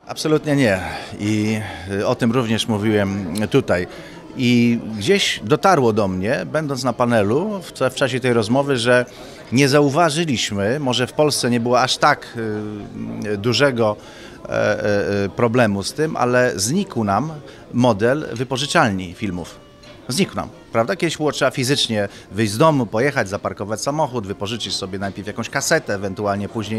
Absolutnie nie. I o tym również mówiłem tutaj. I gdzieś dotarło do mnie, będąc na panelu w czasie tej rozmowy, że nie zauważyliśmy, może w Polsce nie było aż tak dużego problemu z tym, ale znikł nam model wypożyczalni filmów. Znikł nam, prawda? Kiedyś było trzeba fizycznie wyjść z domu, pojechać, zaparkować samochód, wypożyczyć sobie najpierw jakąś kasetę, ewentualnie później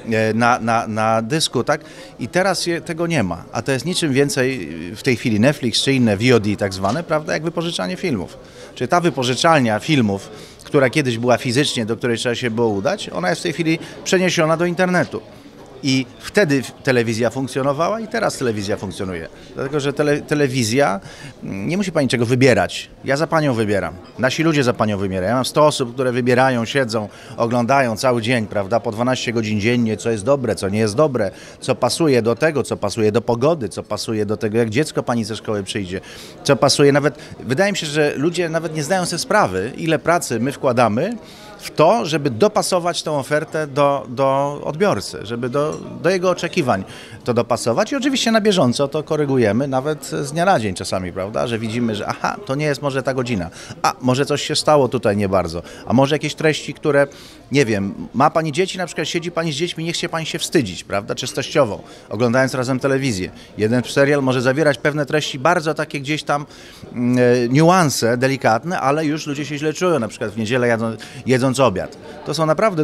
na dysku, tak? I teraz tego nie ma, a to jest niczym więcej w tej chwili Netflix czy inne VOD tak zwane, prawda, jak wypożyczanie filmów. Czyli ta wypożyczalnia filmów, która kiedyś była fizycznie, do której trzeba się było udać, ona jest w tej chwili przeniesiona do internetu. I wtedy telewizja funkcjonowała i teraz telewizja funkcjonuje. Dlatego, że telewizja, nie musi pani czego wybierać. Ja za panią wybieram. Nasi ludzie za panią wybierają. Ja mam 100 osób, które wybierają, siedzą, oglądają cały dzień, prawda, po 12 godzin dziennie, co jest dobre, co nie jest dobre, co pasuje do tego, co pasuje do pogody, co pasuje do tego, jak dziecko pani ze szkoły przyjdzie, co pasuje nawet, wydaje mi się, że ludzie nawet nie zdają sobie sprawy, ile pracy my wkładamy w to, żeby dopasować tę ofertę do odbiorcy, żeby do jego oczekiwań to dopasować i oczywiście na bieżąco to korygujemy, nawet z dnia na dzień czasami, prawda, że widzimy, że aha, to nie jest może ta godzina, a może coś się stało tutaj nie bardzo, a może jakieś treści, które, nie wiem, ma pani dzieci, na przykład siedzi pani z dziećmi, nie chce pani się wstydzić, prawda, czystościowo, oglądając razem telewizję. Jeden serial może zawierać pewne treści bardzo takie gdzieś tam niuanse delikatne, ale już ludzie się źle czują, na przykład w niedzielę jedząc obiad. To są naprawdę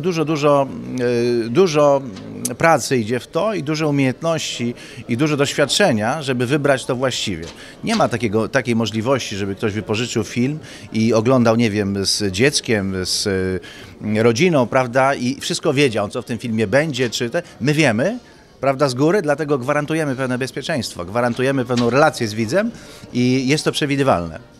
dużo pracy idzie w to i dużo umiejętności i dużo doświadczenia, żeby wybrać to właściwie. Nie ma takiej możliwości, żeby ktoś wypożyczył film i oglądał, nie wiem, z dzieckiem, z rodziną, prawda, i wszystko wiedział, co w tym filmie będzie, my wiemy, prawda, z góry, dlatego gwarantujemy pewne bezpieczeństwo, gwarantujemy pewną relację z widzem i jest to przewidywalne.